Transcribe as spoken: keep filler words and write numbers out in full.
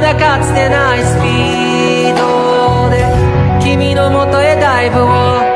だかつてないスピードで君の元へダイブを